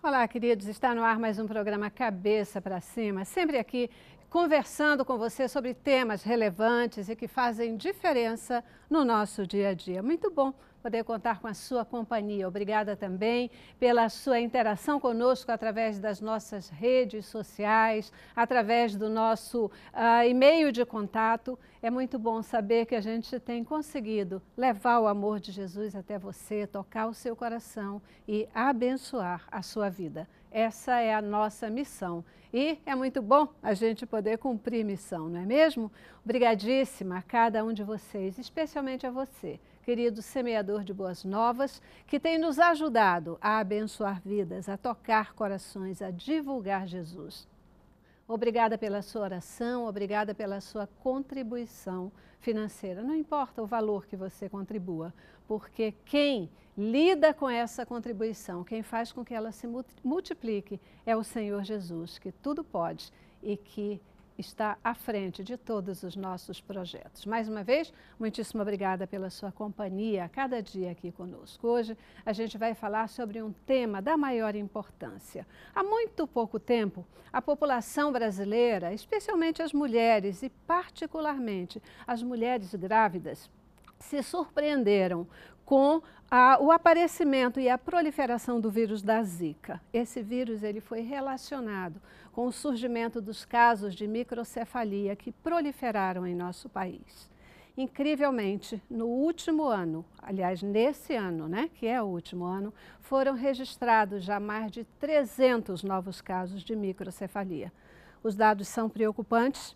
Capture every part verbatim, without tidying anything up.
Olá, queridos. Está no ar mais um programa Cabeça para Cima, sempre aqui conversando com você sobre temas relevantes e que fazem diferença no nosso dia a dia. Muito bom poder contar com a sua companhia. Obrigada também pela sua interação conosco através das nossas redes sociais, através do nosso uh, e-mail de contato. É muito bom saber que a gente tem conseguido levar o amor de Jesus até você, tocar o seu coração e abençoar a sua vida. Essa é a nossa missão e é muito bom a gente poder cumprir missão, não é mesmo? Obrigadíssima a cada um de vocês, especialmente a você, querido semeador de boas novas, que tem nos ajudado a abençoar vidas, a tocar corações, a divulgar Jesus. Obrigada pela sua oração, obrigada pela sua contribuição financeira. Não importa o valor que você contribua, porque quem lida com essa contribuição, quem faz com que ela se multiplique, é o Senhor Jesus, que tudo pode e que está à frente de todos os nossos projetos. Mais uma vez, muitíssimo obrigada pela sua companhia a cada dia aqui conosco. Hoje a gente vai falar sobre um tema da maior importância. Há muito pouco tempo, a população brasileira, especialmente as mulheres e particularmente as mulheres grávidas, se surpreenderam com a, o aparecimento e a proliferação do vírus da Zika. Esse vírus ele foi relacionado com o surgimento dos casos de microcefalia que proliferaram em nosso país. Incrivelmente, no último ano, aliás, nesse ano, né, que é o último ano, foram registrados já mais de trezentos novos casos de microcefalia. Os dados são preocupantes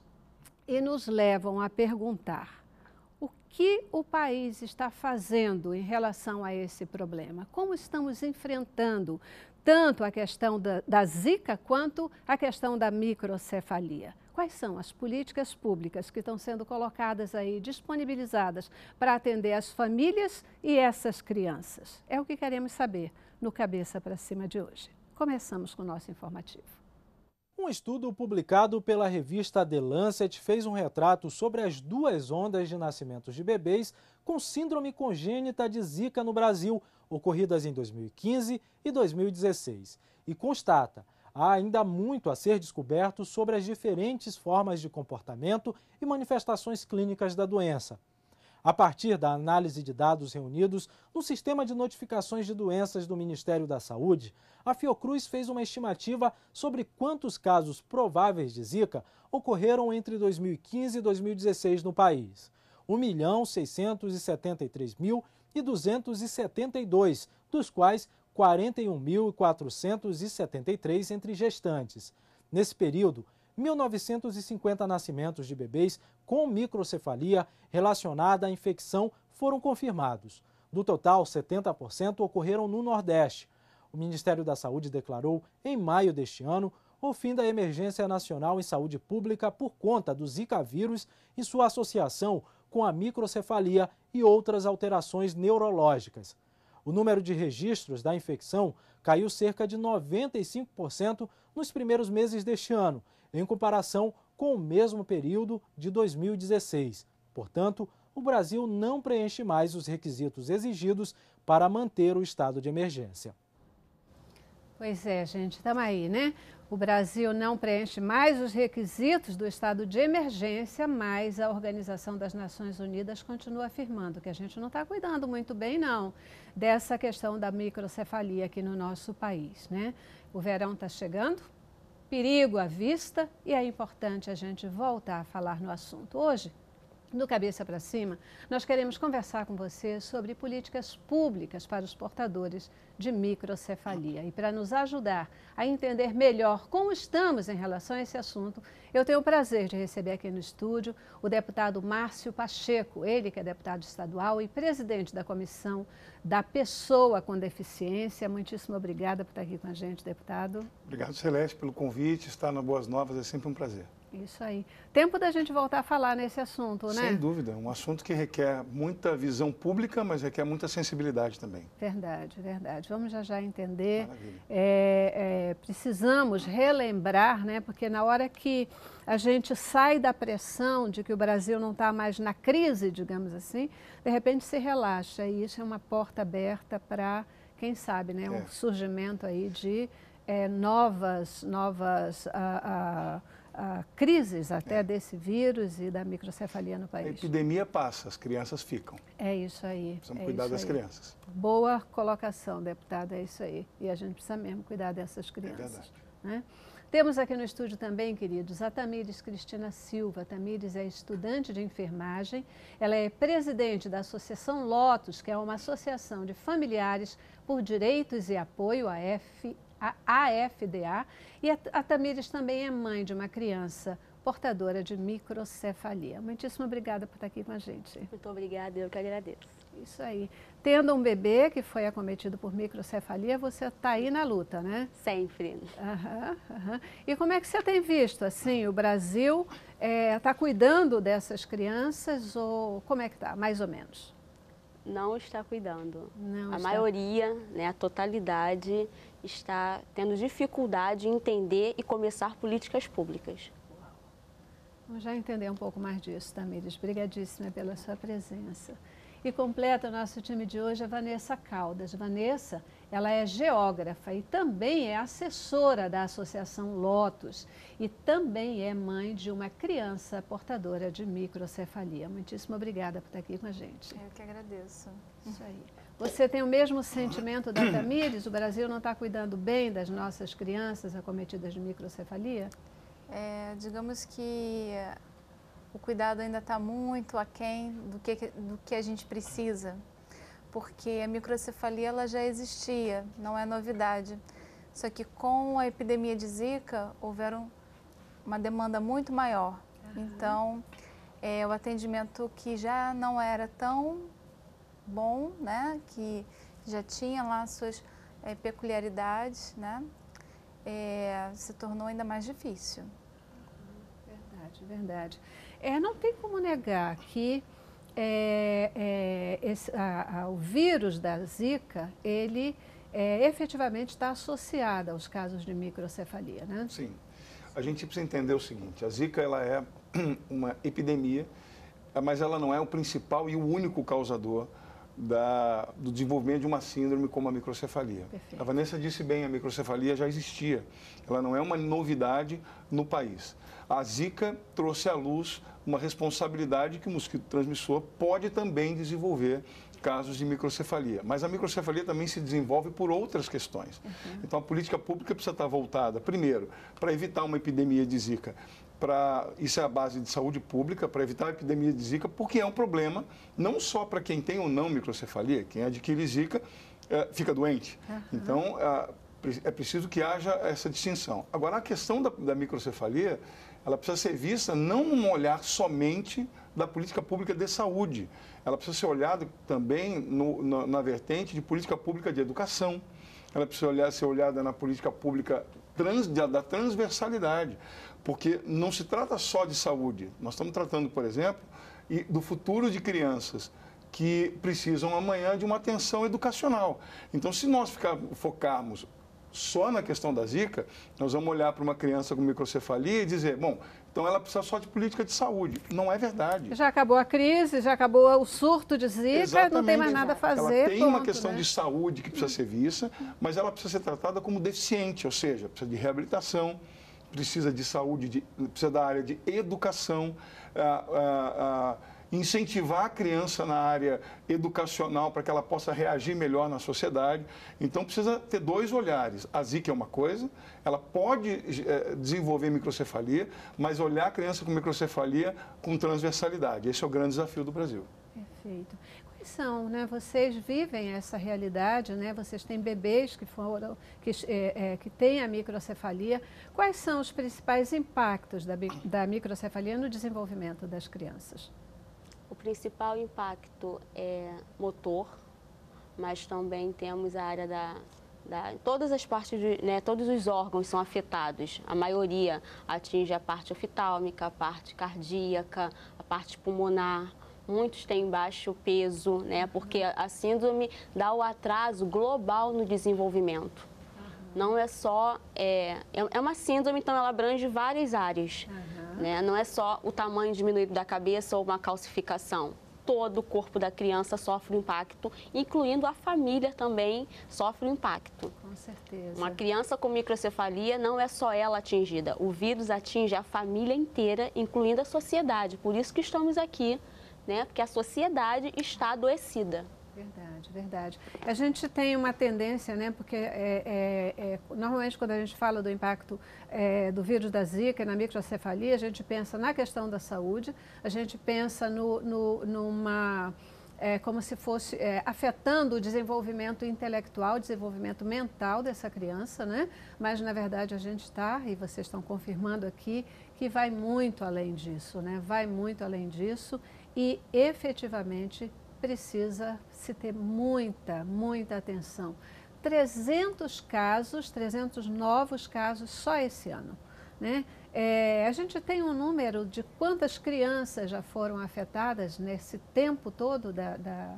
e nos levam a perguntar: o que o país está fazendo em relação a esse problema? Como estamos enfrentando tanto a questão da, da Zika quanto a questão da microcefalia? Quais são as políticas públicas que estão sendo colocadas aí, disponibilizadas para atender as famílias e essas crianças? É o que queremos saber no Cabeça para Cima de hoje. Começamos com o nosso informativo. Um estudo publicado pela revista The Lancet fez um retrato sobre as duas ondas de nascimentos de bebês com síndrome congênita de Zika no Brasil, ocorridas em dois mil e quinze e dois mil e dezesseis, e constata: há ainda muito a ser descoberto sobre as diferentes formas de comportamento e manifestações clínicas da doença. A partir da análise de dados reunidos no Sistema de Notificações de Doenças do Ministério da Saúde, a Fiocruz fez uma estimativa sobre quantos casos prováveis de Zika ocorreram entre dois mil e quinze e dois mil e dezesseis no país. um milhão seiscentos e setenta e três mil duzentos e setenta e dois, dos quais quarenta e um mil quatrocentos e setenta e três entre gestantes. Nesse período, mil novecentos e cinquenta nascimentos de bebês com microcefalia relacionada à infecção foram confirmados. Do total, setenta por cento ocorreram no Nordeste. O Ministério da Saúde declarou, em maio deste ano, o fim da emergência nacional em saúde pública por conta do Zika vírus e sua associação com a microcefalia e outras alterações neurológicas. O número de registros da infecção caiu cerca de noventa e cinco por cento nos primeiros meses deste ano, em comparação com o mesmo período de dois mil e dezesseis. Portanto, o Brasil não preenche mais os requisitos exigidos para manter o estado de emergência. Pois é, gente, estamos aí, né? O Brasil não preenche mais os requisitos do estado de emergência, mas a Organização das Nações Unidas continua afirmando que a gente não está cuidando muito bem, não, dessa questão da microcefalia aqui no nosso país, né? O verão está chegando, perigo à vista, e é importante a gente voltar a falar no assunto. Hoje, no Cabeça para Cima, nós queremos conversar com você sobre políticas públicas para os portadores de microcefalia. E para nos ajudar a entender melhor como estamos em relação a esse assunto, eu tenho o prazer de receber aqui no estúdio o deputado Márcio Pacheco, ele que é deputado estadual e presidente da Comissão da Pessoa com Deficiência. Muitíssimo obrigada por estar aqui com a gente, deputado. Obrigado, Celeste, pelo convite. Estar na Boas Novas é sempre um prazer. Isso aí. Tempo da gente voltar a falar nesse assunto, né? Sem dúvida. Um assunto que requer muita visão pública, mas requer muita sensibilidade também. Verdade, verdade. Vamos já já entender. Maravilha. É, é, precisamos relembrar, né? Porque na hora que a gente sai da pressão de que o Brasil não está mais na crise, digamos assim, de repente se relaxa. E isso é uma porta aberta para, quem sabe, né? Um É. surgimento aí de é, novas, novas a, a, a crises até é. desse vírus e da microcefalia no país. A epidemia passa, as crianças ficam. É isso aí. Precisamos é cuidar das aí. crianças. Boa colocação, deputada, é isso aí. E a gente precisa mesmo cuidar dessas crianças. É verdade. Né? Temos aqui no estúdio também, queridos, a Tamires Cristina Silva. A Tamires é estudante de enfermagem, ela é presidente da Associação Lotus, que é uma associação de familiares por direitos e apoio, a A F D A, e a, a Tamires também é mãe de uma criança portadora de microcefalia. Muitíssimo obrigada por estar aqui com a gente. Muito obrigada, eu que agradeço. Isso aí. Tendo um bebê que foi acometido por microcefalia, você está aí na luta, né? Sempre. Aham, aham. E como é que você tem visto, assim, o Brasil está é, cuidando dessas crianças ou como é que está, mais ou menos? Não está cuidando. Não a está. maioria, né, a totalidade, está tendo dificuldade em entender e começar políticas públicas. Vamos já entender um pouco mais disso, Tamires. Obrigadíssima pela sua presença. E completa o nosso time de hoje a Vanessa Caldas. Vanessa, ela é geógrafa e também é assessora da Associação Lotus e também é mãe de uma criança portadora de microcefalia. Muitíssimo obrigada por estar aqui com a gente. Eu que agradeço. Isso aí. Você tem o mesmo sentimento da Tamires? O Brasil não está cuidando bem das nossas crianças acometidas de microcefalia? É, digamos que o cuidado ainda está muito aquém do que, do que a gente precisa, porque a microcefalia ela já existia, não é novidade. Só que com a epidemia de Zika, houveram uma demanda muito maior. Uhum. Então, é, o atendimento que já não era tão bom, né, que já tinha lá suas é, peculiaridades, né, é, se tornou ainda mais difícil. Verdade, verdade. É, não tem como negar que é, é, esse, a, a, o vírus da Zika, ele é, efetivamente está associado aos casos de microcefalia, né? Sim. A gente precisa entender o seguinte, a Zika ela é uma epidemia, mas ela não é o principal e o único causador da, do desenvolvimento de uma síndrome como a microcefalia. Perfeito. A Vanessa disse bem, a microcefalia já existia, ela não é uma novidade no país. A Zika trouxe à luz uma responsabilidade que o mosquito transmissor pode também desenvolver casos de microcefalia. Mas a microcefalia também se desenvolve por outras questões. Uhum. Então, a política pública precisa estar voltada, primeiro, para evitar uma epidemia de Zika. Pra, isso é a base de saúde pública, para evitar a epidemia de Zika, porque é um problema não só para quem tem ou não microcefalia, quem adquire Zika é, fica doente. Uhum. Então, é, é preciso que haja essa distinção. Agora, a questão da, da microcefalia, ela precisa ser vista não num olhar somente da política pública de saúde. Ela precisa ser olhada também no, na, na vertente de política pública de educação. Ela precisa olhar, ser olhada na política pública trans, da transversalidade, porque não se trata só de saúde. Nós estamos tratando, por exemplo, do futuro de crianças que precisam amanhã de uma atenção educacional. Então, se nós ficar, focarmos só na questão da Zika, nós vamos olhar para uma criança com microcefalia e dizer, bom, então ela precisa só de política de saúde. Não é verdade. Já acabou a crise, já acabou o surto de Zika, exatamente, não tem mais nada a fazer. Ela tem ponto, uma questão né? de saúde que precisa ser vista, mas ela precisa ser tratada como deficiente, ou seja, precisa de reabilitação, precisa de saúde, de, precisa da área de educação, ah, ah, ah, incentivar a criança na área educacional para que ela possa reagir melhor na sociedade. Então, precisa ter dois olhares. A Zika é uma coisa, ela pode é, desenvolver microcefalia, mas olhar a criança com microcefalia com transversalidade. Esse é o grande desafio do Brasil. Perfeito. Quais são, né? Vocês vivem essa realidade, né? Vocês têm bebês que foram, que, é, é, que têm a microcefalia. Quais são os principais impactos da, da microcefalia no desenvolvimento das crianças? O principal impacto é motor, mas também temos a área da... da todas as partes, de, né, todos os órgãos são afetados. A maioria atinge a parte oftálmica, a parte cardíaca, a parte pulmonar. Muitos têm baixo peso, né, porque a síndrome dá o atraso global no desenvolvimento. Não é só... É, é uma síndrome, então ela abrange várias áreas. Uhum. Né? Não é só o tamanho diminuído da cabeça ou uma calcificação. todo o corpo da criança sofre um impacto, incluindo a família também sofre um impacto. Com certeza. Uma criança com microcefalia não é só ela atingida, o vírus atinge a família inteira, incluindo a sociedade. Por isso que estamos aqui, né? Porque a sociedade está adoecida. Verdade, verdade. A gente tem uma tendência, né, porque é, é, é, normalmente quando a gente fala do impacto é, do vírus da Zika na microcefalia, a gente pensa na questão da saúde, a gente pensa no, no, numa, é, como se fosse é, afetando o desenvolvimento intelectual, o desenvolvimento mental dessa criança, né? Mas na verdade a gente está, e vocês estão confirmando aqui, que vai muito além disso, né? Vai muito além disso e efetivamente precisa se ter muita, muita atenção. trezentos casos, trezentos novos casos só esse ano, né? É, a gente tem um número de quantas crianças já foram afetadas nesse tempo todo da, da,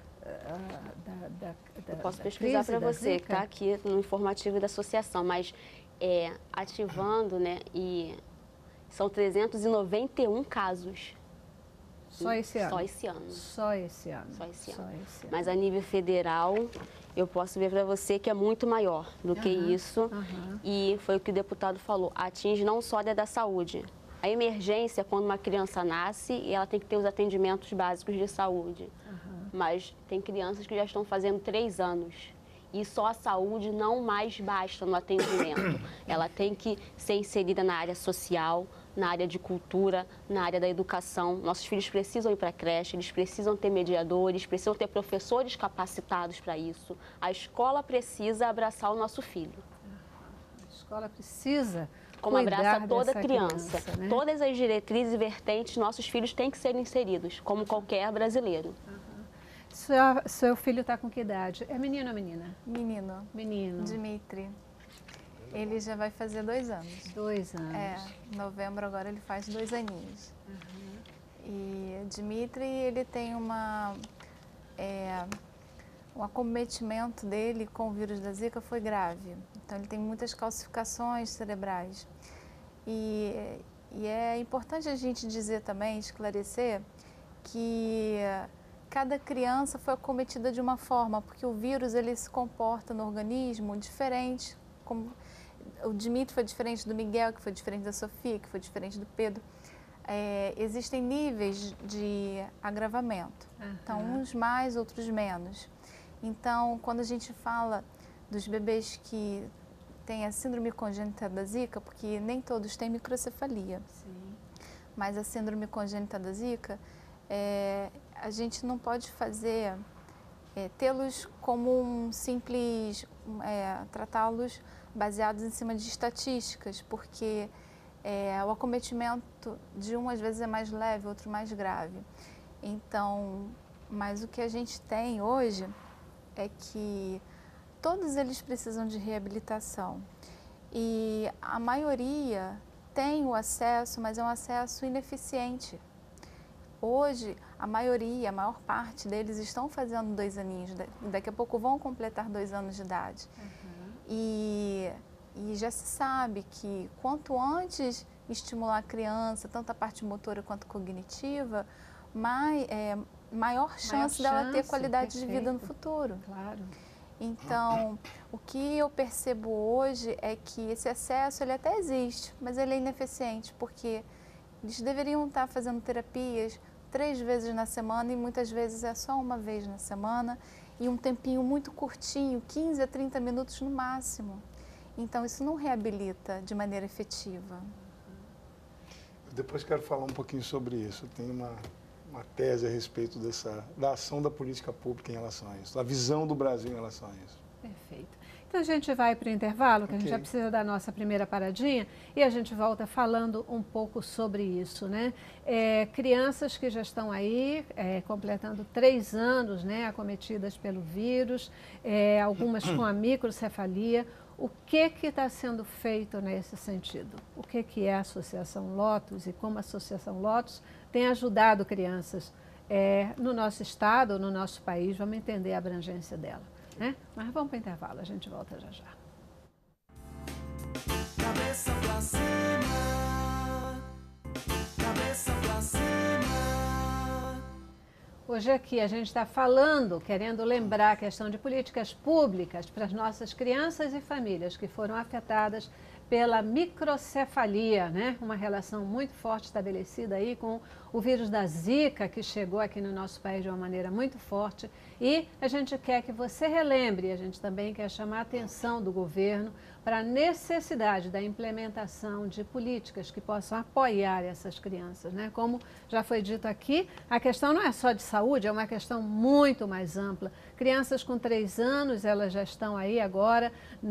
da, da, da Eu posso da pesquisar para da você, que está aqui no informativo da associação, mas é, ativando, né, e são trezentos e noventa e um casos. Só esse ano? Só esse ano. Só esse ano. Só esse ano. Só esse ano. Mas a nível federal, eu posso ver para você que é muito maior do que Uhum, isso. uhum. E foi o que o deputado falou, atinge não só a área da saúde. A emergência, quando uma criança nasce, ela tem que ter os atendimentos básicos de saúde. Uhum. Mas tem crianças que já estão fazendo três anos. E só a saúde não mais basta no atendimento. Ela tem que ser inserida na área social, na área de cultura, na área da educação. Nossos filhos precisam ir para a creche, eles precisam ter mediadores, precisam ter professores capacitados para isso. A escola precisa abraçar o nosso filho. A escola precisa Como abraça toda dessa criança. criança, né? Todas as diretrizes e vertentes, nossos filhos têm que ser inseridos, como qualquer brasileiro. Seu, seu filho está com que idade? É menino ou menina? Menino, Menino. Dimitri. Ele já vai fazer dois anos. Dois anos. É, em novembro agora ele faz dois aninhos. Uhum. E Dimitri, ele tem uma... É, o acometimento dele com o vírus da Zika foi grave. Então ele tem muitas calcificações cerebrais. E, e é importante a gente dizer também, esclarecer, que cada criança foi acometida de uma forma, porque o vírus ele se comporta no organismo diferente. Como o Dimitri foi diferente do Miguel, que foi diferente da Sofia, que foi diferente do Pedro. É, existem níveis de agravamento. Uhum. Então, uns mais, outros menos. Então, quando a gente fala dos bebês que têm a síndrome congênita da Zika, porque nem todos têm microcefalia, sim, mas a síndrome congênita da Zika, é, a gente não pode fazer, é, tê-los como um simples, é, tratá-los baseados em cima de estatísticas, porque é, o acometimento de um às vezes é mais leve, outro mais grave. Então, mas o que a gente tem hoje é que todos eles precisam de reabilitação e a maioria tem o acesso, mas é um acesso ineficiente. Hoje, a maioria, a maior parte deles estão fazendo dois aninhos, daqui a pouco vão completar dois anos de idade. Uhum. E, e já se sabe que quanto antes estimular a criança, tanto a parte motora quanto cognitiva, mais, é, maior chance maior dela chance, ter qualidade perfeito. de vida no futuro. Claro. Então, o que eu percebo hoje é que esse acesso ele até existe, mas ele é ineficiente, porque eles deveriam estar fazendo terapias três vezes na semana e muitas vezes é só uma vez na semana e um tempinho muito curtinho, quinze a trinta minutos no máximo. Então, isso não reabilita de maneira efetiva. Depois quero falar um pouquinho sobre isso. Tem uma, uma tese a respeito dessa, da ação da política pública em relação a isso, da visão do Brasil em relação a isso. Perfeito. Então a gente vai para o intervalo, que okay. a gente já precisa da nossa primeira paradinha, e a gente volta falando um pouco sobre isso, né? É, crianças que já estão aí, é, completando três anos, né, acometidas pelo vírus, é, algumas com a microcefalia. O que que está sendo feito nesse sentido? O que que é a Associação Lotus e como a Associação Lotus tem ajudado crianças é, no nosso estado, no nosso país? Vamos entender a abrangência dela, né? Mas vamos para o intervalo, a gente volta já já. Cabeça pra cima, cabeça pra cima. Hoje aqui a gente está falando, querendo lembrar a questão de políticas públicas para as nossas crianças e famílias que foram afetadas pela microcefalia, né? Uma relação muito forte estabelecida aí com o vírus da Zika, que chegou aqui no nosso país de uma maneira muito forte. E a gente quer que você relembre, a gente também quer chamar a atenção do governo para a necessidade da implementação de políticas que possam apoiar essas crianças, né? Como já foi dito aqui, a questão não é só de saúde, é uma questão muito mais ampla. Crianças com três anos, elas já estão aí agora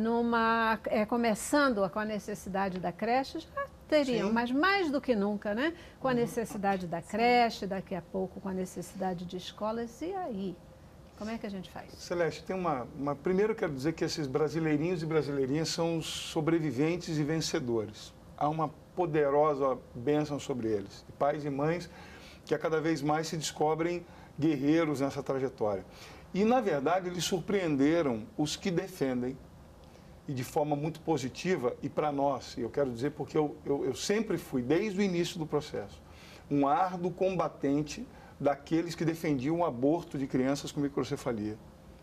numa, é, começando com a necessidade da creche, já teriam, Sim. mas mais do que nunca, né? Com a necessidade da creche, daqui a pouco com a necessidade de escolas, e aí? Como é que a gente faz? Celeste, tem uma, uma... Primeiro eu quero dizer que esses brasileirinhos e brasileirinhas são os sobreviventes e vencedores. Há uma poderosa bênção sobre eles. Pais e mães que a cada vez mais se descobrem guerreiros nessa trajetória. E, na verdade, eles surpreenderam os que defendem, e de forma muito positiva, e para nós, e eu quero dizer porque eu, eu, eu sempre fui, desde o início do processo, um árduo combatente daqueles que defendiam o aborto de crianças com microcefalia.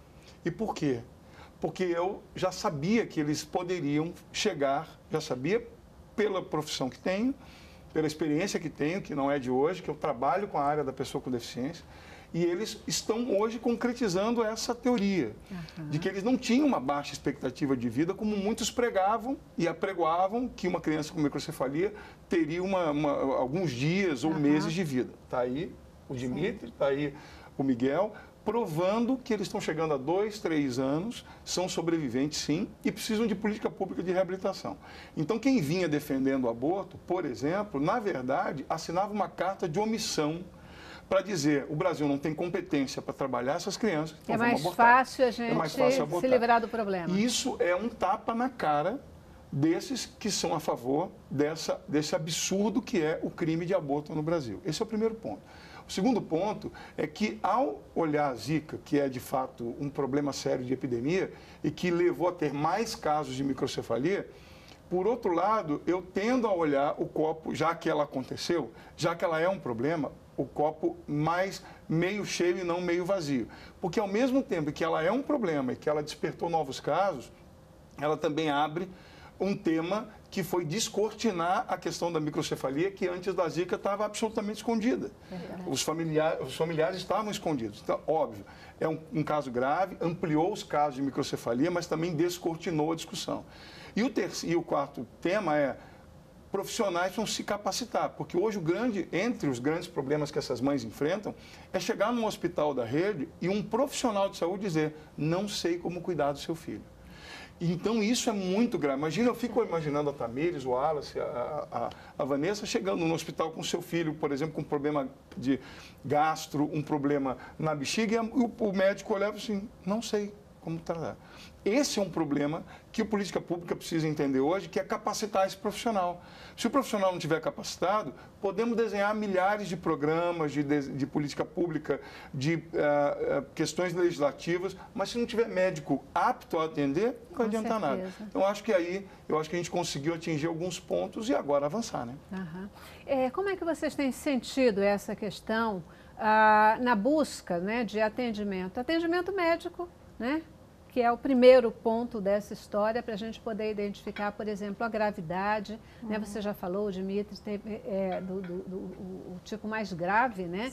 E por quê? Porque eu já sabia que eles poderiam chegar, já sabia pela profissão que tenho, pela experiência que tenho, que não é de hoje, que eu trabalho com a área da pessoa com deficiência, e eles estão hoje concretizando essa teoria, uhum. de que eles não tinham uma baixa expectativa de vida, como muitos pregavam e apregoavam que uma criança com microcefalia teria uma, uma, alguns dias ou uhum. meses de vida. Está aí o Dimitri, está aí o Miguel, provando que eles estão chegando a dois, três anos, são sobreviventes sim, e precisam de política pública de reabilitação. Então, quem vinha defendendo o aborto, por exemplo, na verdade, assinava uma carta de omissão para dizer o Brasil não tem competência para trabalhar essas crianças. Então é, mais vamos fácil a gente é mais fácil se livrar do problema. Isso é um tapa na cara desses que são a favor dessa, desse absurdo que é o crime de aborto no Brasil. Esse é o primeiro ponto. O segundo ponto é que, ao olhar a Zika, que é de fato um problema sério de epidemia e que levou a ter mais casos de microcefalia, por outro lado, eu tendo a olhar o copo, já que ela aconteceu, já que ela é um problema, o copo mais meio cheio e não meio vazio. Porque ao mesmo tempo que ela é um problema e que ela despertou novos casos, ela também abre um tema que foi descortinar a questão da microcefalia, que antes da Zika estava absolutamente escondida. É os, familiares, os familiares estavam escondidos. Então, óbvio, é um, um caso grave, ampliou os casos de microcefalia, mas também descortinou a discussão. E o, terceiro, e o quarto tema é profissionais vão se capacitar, porque hoje o grande, entre os grandes problemas que essas mães enfrentam é chegar num hospital da rede e um profissional de saúde dizer, não sei como cuidar do seu filho. Então, isso é muito grave. Imagina, eu fico imaginando a Tamires, o Wallace, a, a, a Vanessa, chegando no hospital com seu filho, por exemplo, com um problema de gastro, um problema na bexiga, e o, o médico olhava assim, não sei como tratar. Esse é um problema que a política pública precisa entender hoje, que é capacitar esse profissional. Se o profissional não estiver capacitado, podemos desenhar milhares de programas de, de, de política pública, de uh, uh, questões legislativas, mas se não tiver médico apto a atender, não vai adiantar nada. Então, acho que aí, eu acho que a gente conseguiu atingir alguns pontos e agora avançar, né? Uhum. É, como é que vocês têm sentido essa questão ah, na busca, né, de atendimento? Atendimento médico, né? Que é o primeiro ponto dessa história para a gente poder identificar, por exemplo, a gravidade. Uhum. Né? Você já falou, o Dimitri, teve, é, do, do, do o tipo mais grave, né?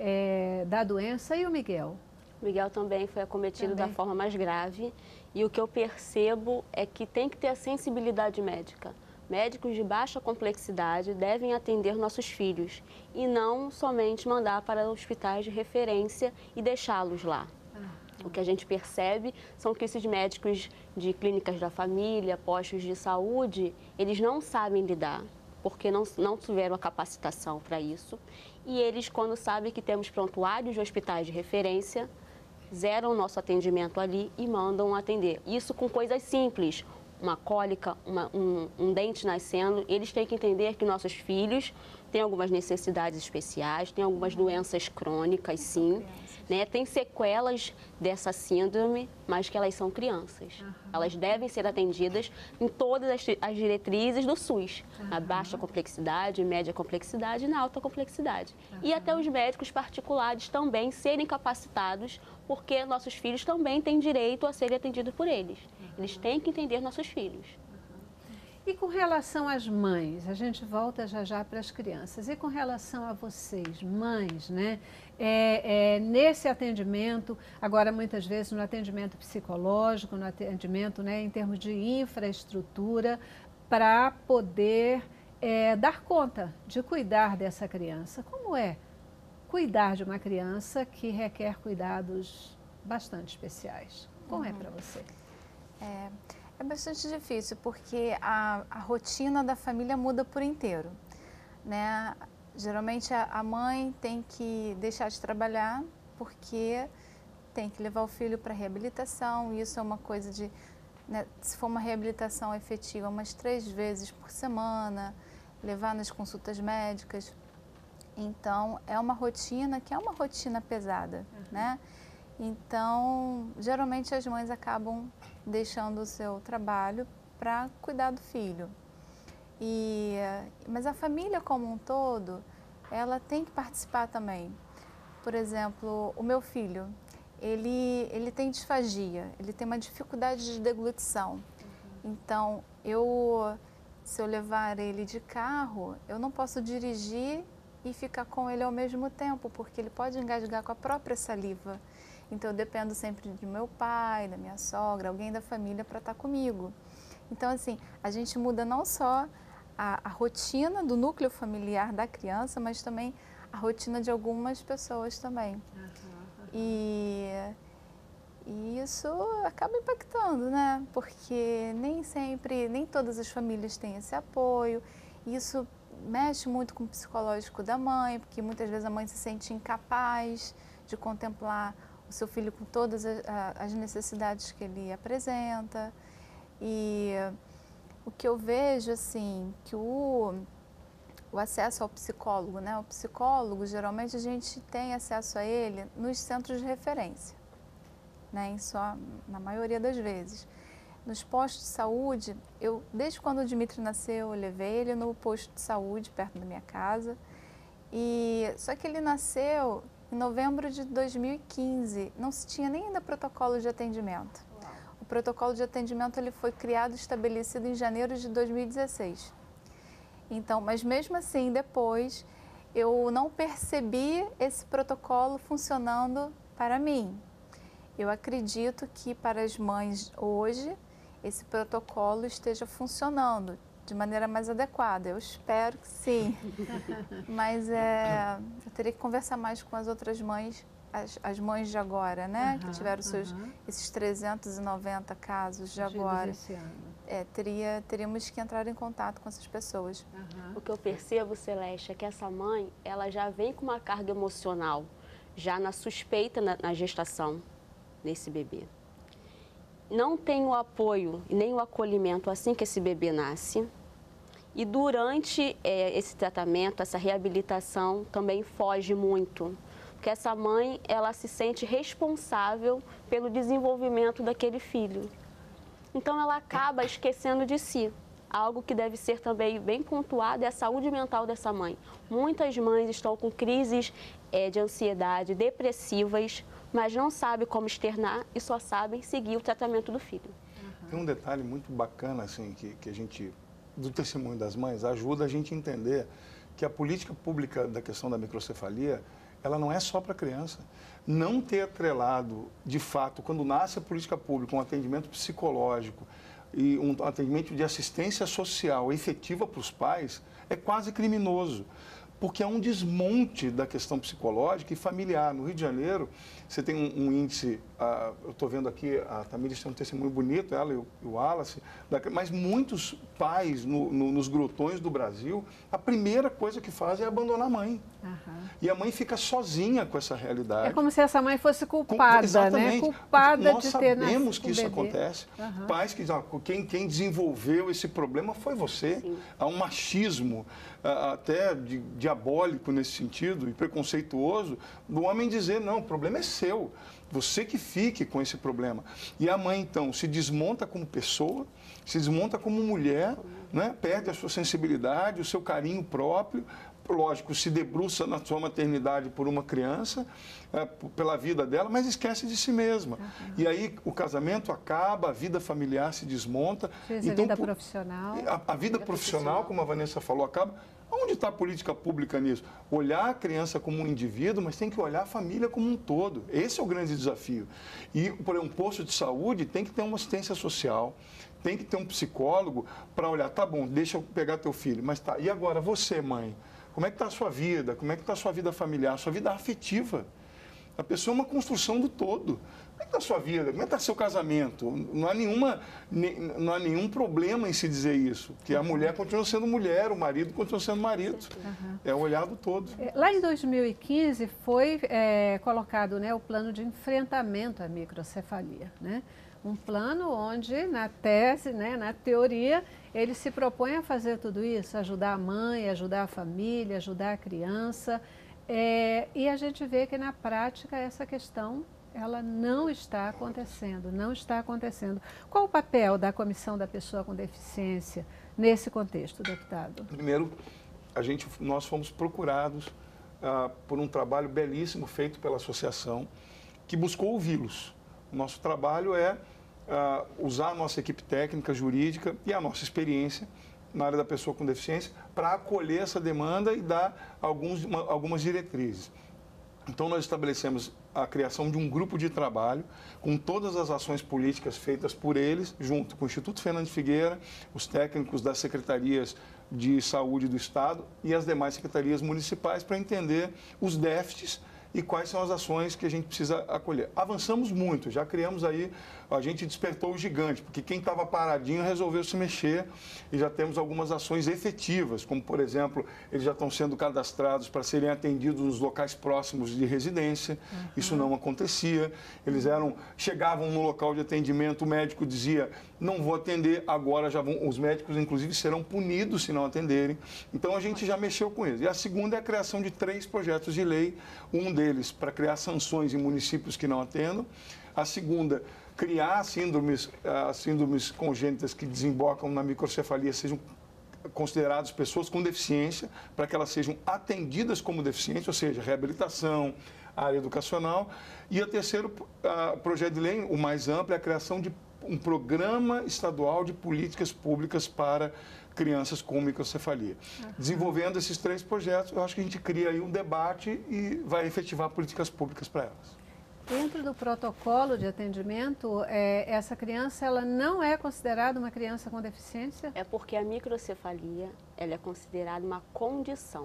É, da doença, e o Miguel? O Miguel também foi acometido também. da forma mais grave, e o que eu percebo é que tem que ter a sensibilidade médica. Médicos de baixa complexidade devem atender nossos filhos e não somente mandar para hospitais de referência e deixá-los lá. O que a gente percebe são que esses médicos de clínicas da família, postos de saúde, eles não sabem lidar, porque não, não tiveram a capacitação para isso. E eles, quando sabem que temos prontuários de hospitais de referência, zeram o nosso atendimento ali e mandam atender. Isso com coisas simples, uma cólica, uma, um, um dente nascendo. Eles têm que entender que nossos filhos têm algumas necessidades especiais, têm algumas doenças crônicas, sim. né, têm sequelas dessa síndrome, mas que elas são crianças. Uhum. Elas devem ser atendidas em todas as, as diretrizes do SUS, uhum. na baixa complexidade, média complexidade e na alta complexidade. Uhum. E até os médicos particulares também serem capacitados, porque nossos filhos também têm direito a serem atendidos por eles. Uhum. Eles têm que entender nossos filhos. E com relação às mães, a gente volta já já para as crianças, e com relação a vocês, mães, né? É, é, nesse atendimento, agora muitas vezes no atendimento psicológico, no atendimento, né, em termos de infraestrutura, para poder é, dar conta de cuidar dessa criança. Como é cuidar de uma criança que requer cuidados bastante especiais? Como uhum. é para você? É... É bastante difícil, porque a, a rotina da família muda por inteiro, né? Geralmente a, a mãe tem que deixar de trabalhar, porque tem que levar o filho para reabilitação, e isso é uma coisa de, né, se for uma reabilitação efetiva, umas três vezes por semana, levar nas consultas médicas. Então, é uma rotina que é uma rotina pesada, uhum. né? Então, geralmente as mães acabam deixando o seu trabalho para cuidar do filho. E, mas a família como um todo, ela tem que participar também. Por exemplo, o meu filho, ele, ele tem disfagia, ele tem uma dificuldade de deglutição. Uhum. Então, eu, se eu levar ele de carro, eu não posso dirigir e ficar com ele ao mesmo tempo, porque ele pode engasgar com a própria saliva. Então, eu dependo sempre de meu pai, da minha sogra, alguém da família para estar comigo. Então, assim, a gente muda não só a, a rotina do núcleo familiar da criança, mas também a rotina de algumas pessoas também. Uhum, uhum. E, e isso acaba impactando, né? Porque nem sempre, nem todas as famílias têm esse apoio. Isso mexe muito com o psicológico da mãe, porque muitas vezes a mãe se sente incapaz de contemplar o seu filho com todas as necessidades que ele apresenta. E o que eu vejo, assim, que o, o acesso ao psicólogo, né? O psicólogo, geralmente a gente tem acesso a ele nos centros de referência, né? Em só, na maioria das vezes. Nos postos de saúde, eu, desde quando o Dimitri nasceu, eu levei ele no posto de saúde, perto da minha casa. E, só que ele nasceu em novembro de dois mil e quinze, não se tinha nem ainda protocolo de atendimento. Uau. O protocolo de atendimento ele foi criado e estabelecido em janeiro de dois mil e dezesseis. Então, mas mesmo assim, depois, eu não percebi esse protocolo funcionando para mim. Eu acredito que para as mães hoje, esse protocolo esteja funcionando de maneira mais adequada. Eu espero que sim, mas é, eu teria que conversar mais com as outras mães, as, as mães de agora, né? Uhum, que tiveram seus, uhum. esses trezentos e noventa casos de agora. É, teria, teríamos que entrar em contato com essas pessoas. Uhum. O que eu percebo, Celeste, é que essa mãe, ela já vem com uma carga emocional, já na suspeita na, na gestação desse bebê. Não tem o apoio e nem o acolhimento assim que esse bebê nasce. E durante é, esse tratamento, essa reabilitação, também foge muito. Porque essa mãe, ela se sente responsável pelo desenvolvimento daquele filho. Então, ela acaba esquecendo de si. Algo que deve ser também bem pontuado é a saúde mental dessa mãe. Muitas mães estão com crises é, de ansiedade, depressivas, mas não sabem como externar e só sabem seguir o tratamento do filho. Uhum. Tem um detalhe muito bacana, assim, que, que a gente, do testemunho das mães, ajuda a gente a entender que a política pública da questão da microcefalia, ela não é só para criança. Não ter atrelado, de fato, quando nasce a política pública, um atendimento psicológico e um atendimento de assistência social efetiva para os pais, é quase criminoso. Porque é um desmonte da questão psicológica e familiar. No Rio de Janeiro, você tem um, um índice, uh, eu estou vendo aqui, a Tamires tem um testemunho bonito, ela e o, e o Wallace, da, mas muitos pais no, no, nos grotões do Brasil, a primeira coisa que fazem é abandonar a mãe. Uhum. E a mãe fica sozinha com essa realidade. É como se essa mãe fosse culpada, com, exatamente, né? Culpada Nós de ter nascido. Nós sabemos que isso acontece. Uhum. Pais que dizem, quem, quem desenvolveu esse problema foi você. Sim. Há um machismo, uh, até de, de diabólico nesse sentido e preconceituoso do homem dizer, não, o problema é seu, você que fique com esse problema. E a mãe, então, se desmonta como pessoa, se desmonta como mulher, né? Perde a sua sensibilidade, o seu carinho próprio, lógico, se debruça na sua maternidade por uma criança, é, pela vida dela, mas esquece de si mesma. Uhum. E aí o casamento acaba, a vida familiar se desmonta. Fez então, a vida profissional. A, a vida profissional, como a Vanessa falou, acaba. Onde está a política pública nisso? Olhar a criança como um indivíduo, mas tem que olhar a família como um todo. Esse é o grande desafio. E, por exemplo, um posto de saúde tem que ter uma assistência social, tem que ter um psicólogo para olhar, tá bom, deixa eu pegar teu filho, mas tá, e agora você, mãe? Como é que está a sua vida? Como é que está a sua vida familiar? A sua vida afetiva. A pessoa é uma construção do todo. Como é que está a sua vida? Como é que está seu casamento? Não há, nenhuma, não há nenhum problema em se dizer isso. Que a mulher continua sendo mulher, o marido continua sendo marido. Uhum. É o olhar do todo. Lá em dois mil e quinze foi é, colocado, né, o plano de enfrentamento à microcefalia, né? Um plano onde, na tese, né, na teoria, ele se propõe a fazer tudo isso, ajudar a mãe, ajudar a família, ajudar a criança. É, e a gente vê que, na prática, essa questão ela não está acontecendo, não está acontecendo. Qual o papel da Comissão da Pessoa com Deficiência nesse contexto, deputado? Primeiro, a gente, nós fomos procurados ah, por um trabalho belíssimo feito pela associação que buscou ouvi-los. O nosso trabalho é uh, usar a nossa equipe técnica, jurídica e a nossa experiência na área da pessoa com deficiência para acolher essa demanda e dar alguns, uma, algumas diretrizes. Então, nós estabelecemos a criação de um grupo de trabalho com todas as ações políticas feitas por eles, junto com o Instituto Fernando Figueira, os técnicos das secretarias de saúde do Estado e as demais secretarias municipais para entender os déficits e quais são as ações que a gente precisa acolher. Avançamos muito, já criamos aí, a gente despertou o gigante, porque quem estava paradinho resolveu se mexer e já temos algumas ações efetivas, como, por exemplo, eles já estão sendo cadastrados para serem atendidos nos locais próximos de residência, uhum. Isso não acontecia, eles eram, chegavam no local de atendimento, o médico dizia, não vou atender, agora já vão, os médicos, inclusive, serão punidos se não atenderem. Então, a gente já mexeu com isso. E a segunda é a criação de três projetos de lei, um deles para criar sanções em municípios que não atendam. A segunda, criar síndromes, uh, síndromes congênitas que desembocam na microcefalia sejam consideradas pessoas com deficiência, para que elas sejam atendidas como deficientes, ou seja, reabilitação, área educacional. E o terceiro uh, projeto de lei, o mais amplo, é a criação de um programa estadual de políticas públicas para crianças com microcefalia. Uhum. Desenvolvendo esses três projetos, eu acho que a gente cria aí um debate e vai efetivar políticas públicas para elas. Dentro do protocolo de atendimento, é, essa criança ela não é considerada uma criança com deficiência? É porque a microcefalia ela é considerada uma condição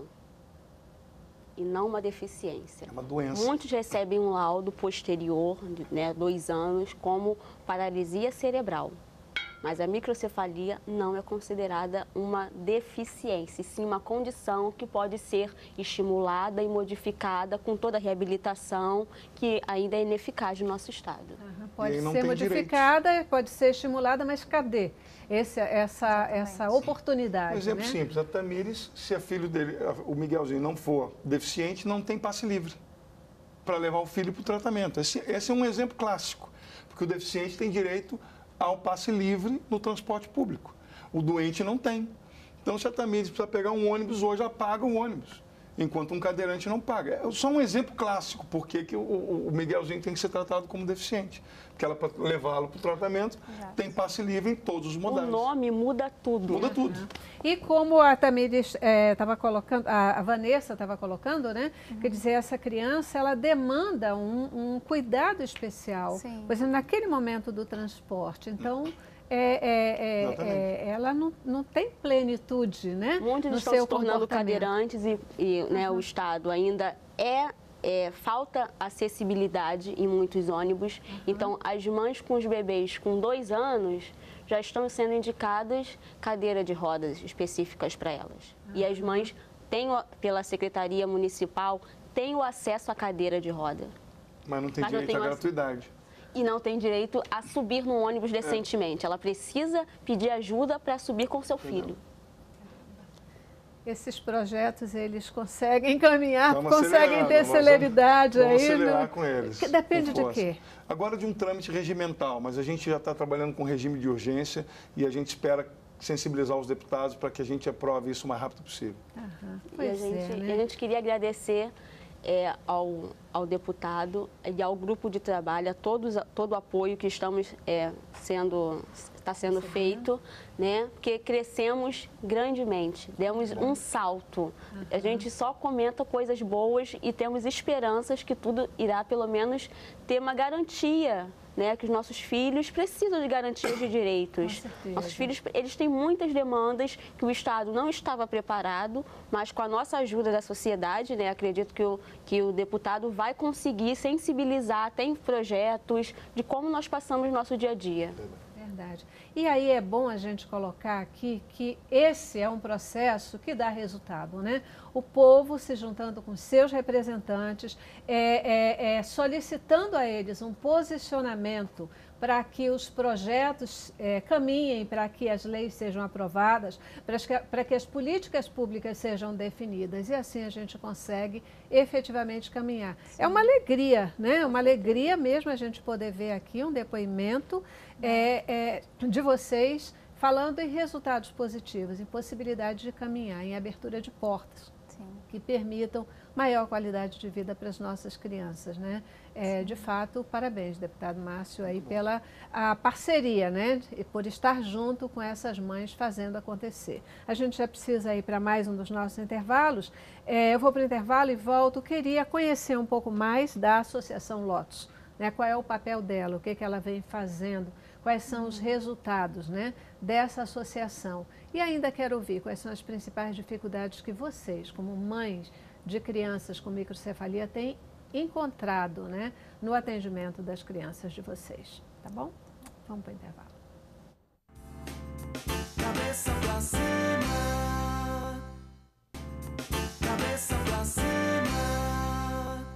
e não uma deficiência. É uma doença. Muitos recebem um laudo posterior, de, né, dois anos, como paralisia cerebral. Mas a microcefalia não é considerada uma deficiência, e sim uma condição que pode ser estimulada e modificada com toda a reabilitação que ainda é ineficaz no nosso estado. Uhum. Pode ser modificada, direito. Pode ser estimulada, mas cadê Esse, essa, essa oportunidade? Um exemplo né? simples, a Tamires, se a filho dele, o Miguelzinho, não for deficiente, não tem passe livre para levar o filho para o tratamento. Esse, esse é um exemplo clássico, porque o deficiente tem direito ao passe livre no transporte público. O doente não tem. Então, se a Tamires precisa pegar um ônibus hoje, ela paga o ônibus, enquanto um cadeirante não paga. É só um exemplo clássico, porque que o, o Miguelzinho tem que ser tratado como deficiente. Porque ela, para levá-lo para o tratamento, Exato. Tem passe livre em todos os modais. O nome muda tudo. Muda tudo. Uhum. E como a Tamires estava é, colocando, a, a Vanessa estava colocando, né? Uhum. Quer dizer, essa criança, ela demanda um, um cuidado especial. Sim. Por exemplo, naquele momento do transporte. Então, é, é, é, é, ela não, não tem plenitude, né? Muitos no estão seu se tornando cadeirantes e, e né, uhum. o Estado ainda é... É, falta acessibilidade em muitos ônibus, uhum. Então as mães com os bebês com dois anos já estão sendo indicadas cadeira de rodas específicas para elas. Uhum. E as mães têm, pela Secretaria Municipal, têm o acesso à cadeira de roda. Mas não tem Mas direito não tem à gratuidade. E não tem direito a subir no ônibus decentemente. É. Ela precisa pedir ajuda para subir com seu filho. esses projetos eles conseguem caminhar, Vamos conseguem ter nós celeridade vamos, vamos aí. acelerar No... com eles. Que depende com de quê? Agora de um trâmite regimental, mas a gente já está trabalhando com regime de urgência e a gente espera sensibilizar os deputados para que a gente aprove isso o mais rápido possível. Aham, e a pois gente, é, né? e a gente queria agradecer é, ao, ao deputado e ao grupo de trabalho, a todos, todo o apoio que estamos é, sendo, está sendo feito, né? Porque crescemos grandemente, demos um salto. Uhum. A gente só comenta coisas boas e temos esperanças que tudo irá, pelo menos, ter uma garantia, né, que os nossos filhos precisam de garantias de direitos. Nossos filhos, eles têm muitas demandas que o Estado não estava preparado, mas com a nossa ajuda da sociedade, né, acredito que o, que o deputado vai conseguir sensibilizar, tem projetos de como nós passamos nosso dia a dia. Verdade. E aí é bom a gente colocar aqui que esse é um processo que dá resultado, né? O povo se juntando com seus representantes, é, é, é, solicitando a eles um posicionamento para que os projetos é, caminhem, para que as leis sejam aprovadas, para que, para que as políticas públicas sejam definidas. E assim a gente consegue efetivamente caminhar. Sim. É uma alegria, né? Uma alegria mesmo a gente poder ver aqui um depoimento é, é, de vocês falando em resultados positivos, em possibilidade de caminhar, em abertura de portas. Sim. Que permitam maior qualidade de vida para as nossas crianças, né? É, de fato, parabéns, deputado Márcio, aí pela a parceria, né? E por estar junto com essas mães fazendo acontecer. A gente já precisa ir para mais um dos nossos intervalos. É, eu vou para o intervalo e volto. Queria conhecer um pouco mais da Associação Lotus, né? Qual é o papel dela, o que, que ela vem fazendo, quais são os resultados, né, dessa associação. E ainda quero ouvir quais são as principais dificuldades que vocês, como mães de crianças com microcefalia, têm encontrado, né, no atendimento das crianças de vocês. Tá bom? Vamos para o intervalo. Cabeça pra cima. Cabeça pra cima.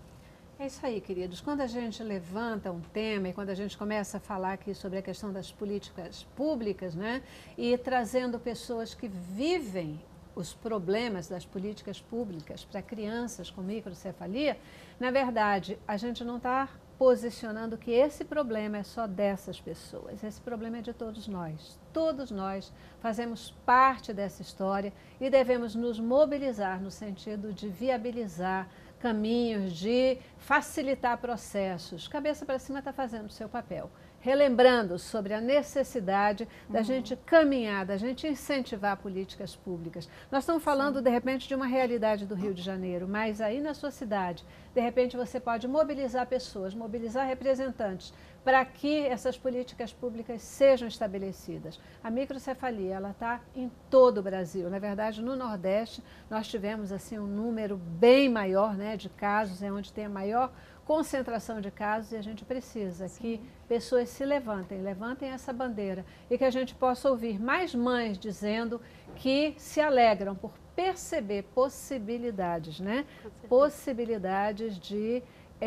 É isso aí, queridos. Quando a gente levanta um tema e quando a gente começa a falar aqui sobre a questão das políticas públicas, né, e trazendo pessoas que vivem os problemas das políticas públicas para crianças com microcefalia, na verdade, a gente não está posicionando que esse problema é só dessas pessoas. Esse problema é de todos nós. Todos nós fazemos parte dessa história e devemos nos mobilizar no sentido de viabilizar caminhos, de facilitar processos. Cabeça para cima está fazendo o seu papel, relembrando sobre a necessidade da uhum. gente caminhar, da gente incentivar políticas públicas. Nós estamos falando, Sim. de repente, de uma realidade do Rio de Janeiro, mas aí na sua cidade, de repente você pode mobilizar pessoas, mobilizar representantes, para que essas políticas públicas sejam estabelecidas. A microcefalia, ela está em todo o Brasil. Na verdade, no Nordeste, nós tivemos assim um número bem maior, né, de casos, é onde tem a maior concentração de casos, e a gente precisa Sim. que pessoas se levantem, levantem essa bandeira e que a gente possa ouvir mais mães dizendo que se alegram por perceber possibilidades, né? Possibilidades de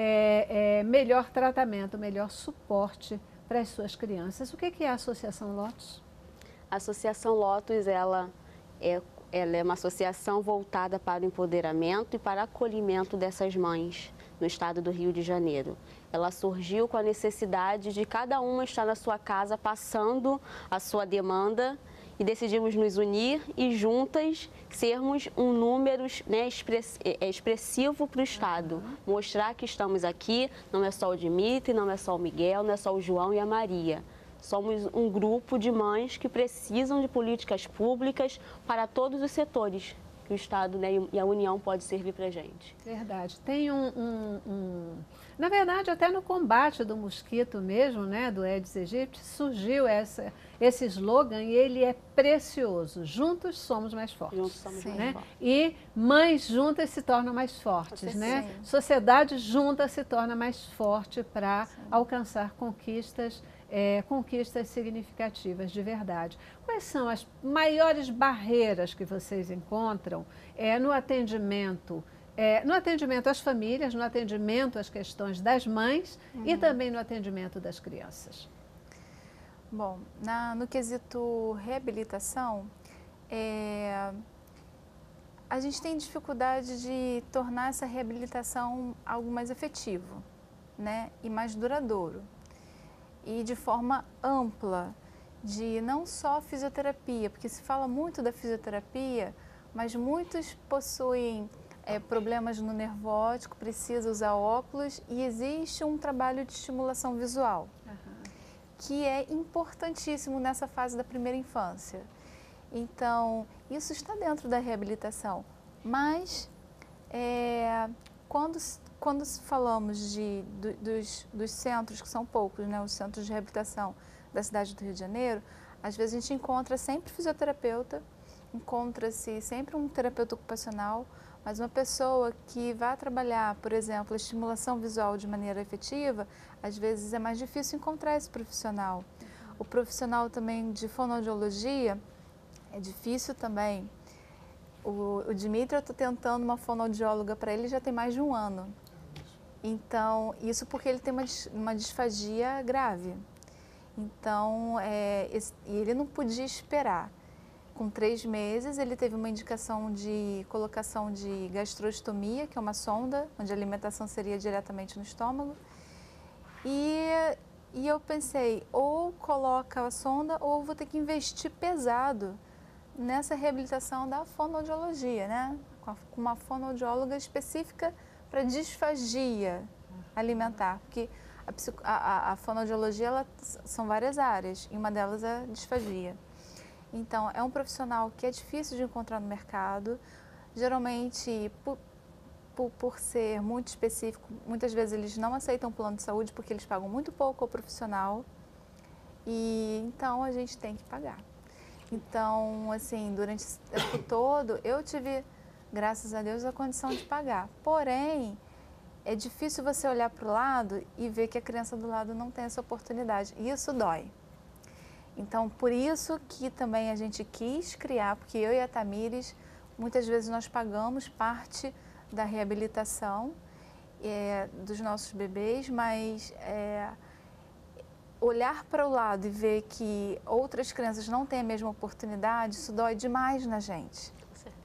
é, é, melhor tratamento, melhor suporte para as suas crianças. O que, que é a Associação Lotus? A Associação Lotus, ela é, ela é uma associação voltada para o empoderamento e para o acolhimento dessas mães no estado do Rio de Janeiro. Ela surgiu com a necessidade de cada uma estar na sua casa passando a sua demanda e decidimos nos unir e juntas sermos um número, né, expressivo para o Estado. Uhum. Mostrar que estamos aqui, não é só o Dimitri, não é só o Miguel, não é só o João e a Maria. Somos um grupo de mães que precisam de políticas públicas para todos os setores que o Estado, né, e a União pode servir para a gente. Verdade. Tem um, um, um... Na verdade, até no combate do mosquito mesmo, né, do Aedes aegypti, surgiu essa, esse slogan e ele é precioso. Juntos somos mais fortes. Juntos somos Sim. mais né? fortes. E mães juntas se tornam mais fortes, né? Sim. Sociedade junta se torna mais forte para alcançar conquistas É, conquistas significativas de verdade. Quais são as maiores barreiras que vocês encontram é, no atendimento, é, no atendimento às famílias, no atendimento às questões das mães uhum. e também no atendimento das crianças? Bom, na, no quesito reabilitação, é, a gente tem dificuldade de tornar essa reabilitação algo mais efetivo, né, e mais duradouro. E de forma ampla, de não só fisioterapia, porque se fala muito da fisioterapia, mas muitos possuem é, problemas no nervo óptico, precisa usar óculos e existe um trabalho de estimulação visual, uhum. que é importantíssimo nessa fase da primeira infância. Então, isso está dentro da reabilitação, mas é, quando, quando falamos de, do, dos, dos centros, que são poucos, né, os centros de reabilitação da cidade do Rio de Janeiro, às vezes a gente encontra sempre fisioterapeuta, encontra-se sempre um terapeuta ocupacional, mas uma pessoa que vai trabalhar, por exemplo, a estimulação visual de maneira efetiva, às vezes é mais difícil encontrar esse profissional. O profissional também de fonoaudiologia é difícil também. O, o Dimitri, eu estou tentando uma fonoaudióloga para ele já tem mais de um ano. Então, isso porque ele tem uma, uma disfagia grave. Então, é, esse, ele não podia esperar. Com três meses, ele teve uma indicação de colocação de gastrostomia, que é uma sonda, onde a alimentação seria diretamente no estômago. E, e eu pensei, ou coloca a sonda, ou vou ter que investir pesado nessa reabilitação da fonoaudiologia, né? Com uma fonoaudióloga específica para disfagia alimentar, porque a, a, a fonoaudiologia ela, são várias áreas, e uma delas é a disfagia. Então, é um profissional que é difícil de encontrar no mercado, geralmente, por, por, por ser muito específico, muitas vezes eles não aceitam plano de saúde porque eles pagam muito pouco ao profissional, e então a gente tem que pagar. Então, assim, durante esse tempo todo, eu tive, graças a Deus, a condição de pagar. Porém, é difícil você olhar para o lado e ver que a criança do lado não tem essa oportunidade. E isso dói. Então, por isso que também a gente quis criar, porque eu e a Tamires, muitas vezes nós pagamos parte da reabilitação é, dos nossos bebês, mas é, olhar para o lado e ver que outras crianças não têm a mesma oportunidade, isso dói demais na gente.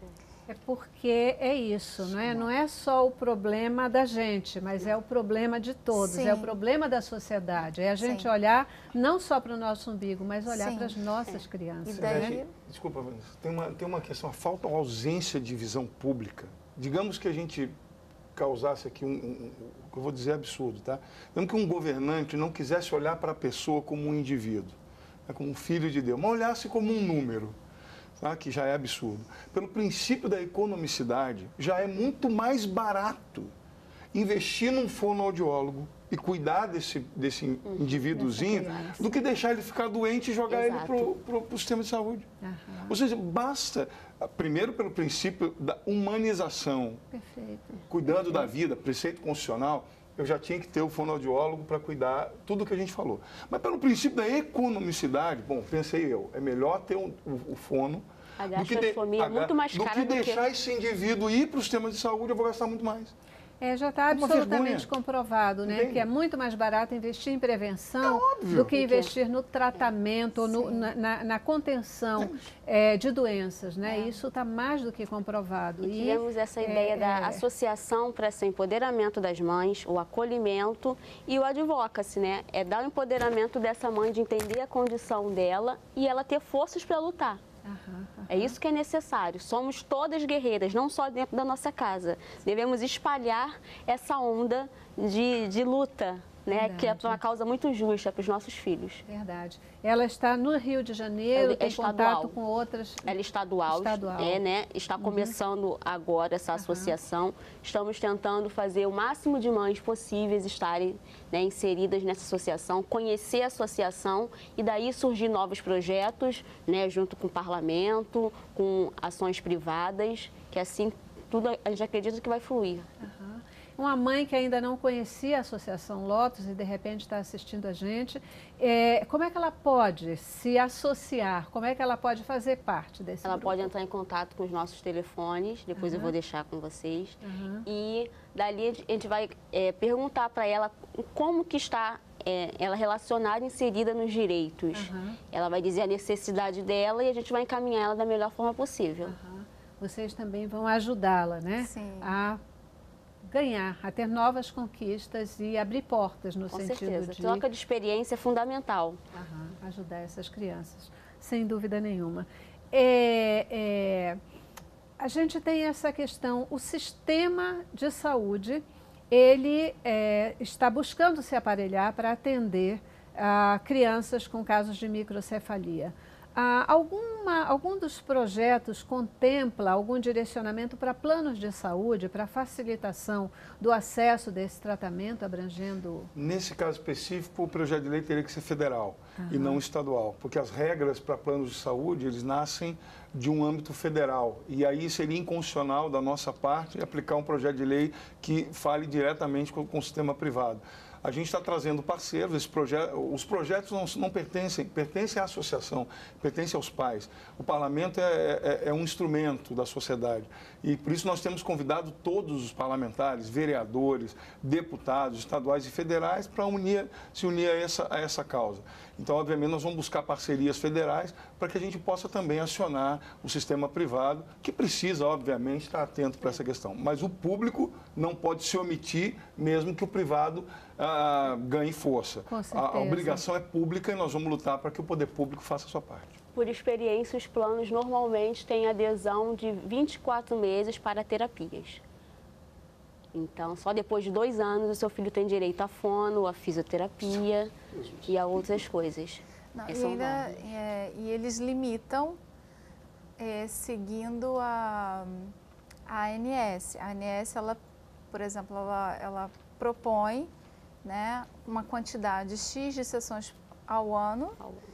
É porque é isso, não é? Não é só o problema da gente, mas é o problema de todos, Sim. é o problema da sociedade. É a gente Sim. olhar não só para o nosso umbigo, mas olhar Sim. para as nossas é. crianças. E daí... né? Desculpa, Vanessa, tem uma, tem uma questão, a falta ou ausência de visão pública. Digamos que a gente causasse aqui um, um, o que eu vou dizer é absurdo, tá? Digamos que um governante não quisesse olhar para a pessoa como um indivíduo, né, como um filho de Deus, mas olhasse como um número. Tá? Que já é absurdo. Pelo princípio da economicidade, já é muito mais barato investir num fonoaudiólogo e cuidar desse, desse uhum, indivíduozinho do que deixar ele ficar doente e jogar Exato. ele para o sistema de saúde. Uhum. Ou seja, basta, primeiro pelo princípio da humanização, Perfeito. cuidando Perfeito. da vida, preceito constitucional, eu já tinha que ter o fonoaudiólogo para cuidar tudo o que a gente falou. Mas pelo princípio da economicidade, bom, pensei eu, é melhor ter um, o, o fono a do que, de, é muito mais do cara que do deixar que... esse indivíduo ir para o sistema de saúde, eu vou gastar muito mais. É, já está absolutamente comprovado, né? Entende? Que é muito mais barato investir em prevenção é do que investir no tratamento, é. no, na, na, na contenção é. É, de doenças, né? É. Isso está mais do que comprovado. E tivemos e, essa ideia é, da é. associação para esse empoderamento das mães, o acolhimento e o advocacy, né? É dar o empoderamento dessa mãe de entender a condição dela e ela ter forças para lutar. Uhum, uhum. É isso que é necessário. Somos todas guerreiras, não só dentro da nossa casa. Devemos espalhar essa onda de, de luta, né? Que é uma causa muito justa para os nossos filhos. Verdade. Ela está no Rio de Janeiro, é, tem é estadual. contato com outras... Ela é estadual, estadual. É, né? Está uhum. começando agora essa associação. Uhum. Estamos tentando fazer o máximo de mães possíveis estarem, né, inseridas nessa associação, conhecer a associação e daí surgir novos projetos, né, junto com o parlamento, com ações privadas, que assim tudo a gente acredita que vai fluir. Uhum. Uma mãe que ainda não conhecia a Associação Lotus e de repente está assistindo a gente, é, como é que ela pode se associar? Como é que ela pode fazer parte desse Ela grupo? pode entrar em contato com os nossos telefones, depois uhum. eu vou deixar com vocês. Uhum. E dali a gente vai é, perguntar para ela como que está é, ela relacionada, inserida nos direitos. Uhum. Ela vai dizer a necessidade dela e a gente vai encaminhar ela da melhor forma possível. Uhum. vocês também vão ajudá-la, né? Sim. A ganhar, a ter novas conquistas e abrir portas no Com sentido certeza. de... Troca de experiência é fundamental. Aham, ajudar essas crianças, sem dúvida nenhuma. É, é, a gente tem essa questão, o sistema de saúde, ele é, está buscando se aparelhar para atender a crianças com casos de microcefalia. Ah, alguma, algum dos projetos contempla algum direcionamento para planos de saúde, para facilitação do acesso desse tratamento, abrangendo... Nesse caso específico, o projeto de lei teria que ser federal Aham. e não estadual, porque as regras para planos de saúde, eles nascem de um âmbito federal, e aí seria inconstitucional da nossa parte aplicar um projeto de lei que fale diretamente com, com o sistema privado. A gente está trazendo parceiros, esse proje os projetos não, não pertencem, pertencem à associação, pertencem aos pais. O parlamento é, é, é um instrumento da sociedade e por isso nós temos convidado todos os parlamentares, vereadores, deputados estaduais e federais para unir, se unir a essa, a essa causa. Então, obviamente, nós vamos buscar parcerias federais para que a gente possa também acionar o sistema privado, que precisa, obviamente, estar atento para essa questão. Mas o público não pode se omitir, mesmo que o privado ah, ganhe força. Com A, certeza. a obrigação é pública e nós vamos lutar para que o poder público faça a sua parte. Por experiência, os planos normalmente têm adesão de vinte e quatro meses para terapias. Então, só depois de dois anos o seu filho tem direito à fono, à fisioterapia e a outras coisas. Não, É, e, são ainda, válidos. é, e eles limitam é, seguindo a, a ANS. A ANS, ela, por exemplo, ela, ela propõe, né, uma quantidade X de sessões ao ano